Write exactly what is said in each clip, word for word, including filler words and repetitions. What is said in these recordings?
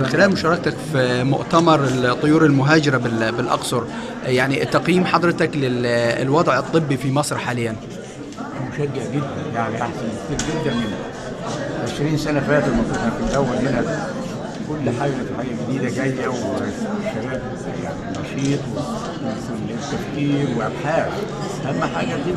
خلال مشاركتك في مؤتمر الطيور المهاجرة بال- بالأقصر، يعني تقييم حضرتك للوضع الطبي في مصر حاليا؟ مشجع جدا، يعني احسن كتير جدا من عشرين سنه فاتوا لما كنا في الاول هنا. كل حاجه في حاجه جديده جايه، والشباب يعني نشيط والتفكير وابحاث. اهم حاجه دي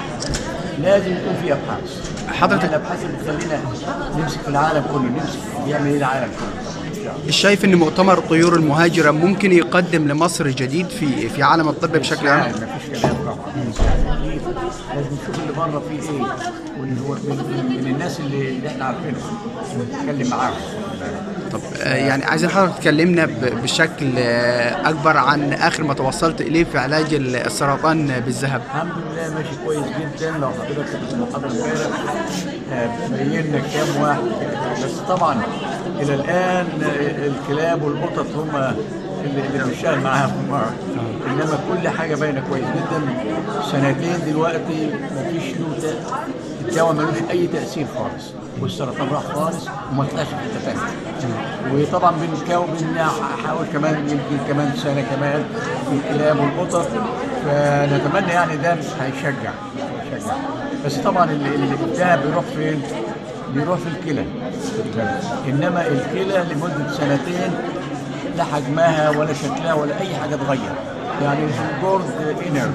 لازم يكون في ابحاث. حضرتك يعني الابحاث اللي بتخلينا نمسك في العالم كله، نمسك يعمل ايه العالم كله. شايف ان مؤتمر الطيور المهاجرة ممكن يقدم لمصر جديد في في عالم الطب بشكل عام؟ ما فيش كلام طبعا. اكيد لازم نشوف اللي بره فيه ايه، واللي هو من, من الناس اللي, اللي احنا عارفينهم نتكلم معاهم. طب آه، يعني عايزين حضرتك تكلمنا ب- بشكل آه، اكبر عن اخر ما توصلت اليه في علاج السرطان بالذهب. الحمد لله ماشي كويس جدا. لو حضرتك كنت في المحاضره امبارح آه، بينا كام واحد، بس طبعا الى الان آه، الكلاب والقطط هم اللي اللي بنشتغل معاهم، انما كل حاجه باينه كويس جدا. سنتين دلوقتي مفيش له تأ- الدواء ملوش اي تاثير خالص، والسرطان راح خالص وما طلعش في حته ثانيه. وطبعا بنكاو بنحاول كمان يمكن كمان سنه كمان في الكلاب والقطط، فنتمنى يعني ده هيشجع هيشجع. بس طبعا اللي اللي الدهب بيروح فين؟ بيروح في الكلى. انما الكلى لمده سنتين لا حجمها ولا شكلها ولا اي حاجه اتغير. يعني الجورد انر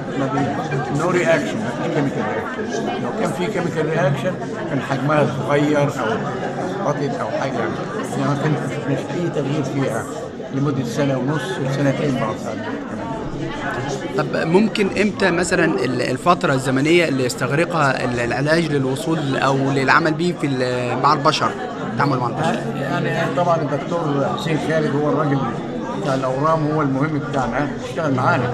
نو رياكشن، ما فيش كيميكال رياكشن. لو كان في كيميكال رياكشن كان حجمها اتغير او بطت او حاجه، يعني ما كان مش اي تغيير فيها لمده سنه ونص وسنتين بعد ذلك كمان. طب ممكن امتى مثلا ال- الفترة الزمنية اللي يستغرقها ال- العلاج للوصول او للعمل به في ال- مع البشر، التعامل مع البشر؟ يعني طبعا الدكتور حسين خالد هو الراجل بتاع الاورام، هو المهم بتاعنا، اشتغل معانا.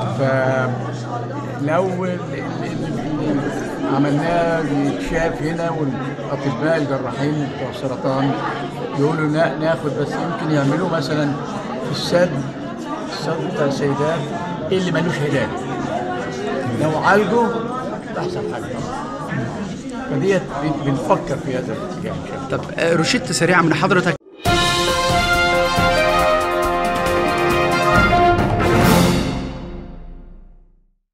فلو ال- ال- ال- عملناه يتشاف هنا، والاطباء الجراحين بتوع السرطان يقولوا نا- ناخد، بس يمكن يعملوه مثلا في السد السد بتاع السيدات اللي ملوش علاج. لو عالجوا احسن حاجه طبعا. فديت بن- بنفكر في هذا الاتجاه ان شاء الله. طب آه، روشتة سريعة من حضرتك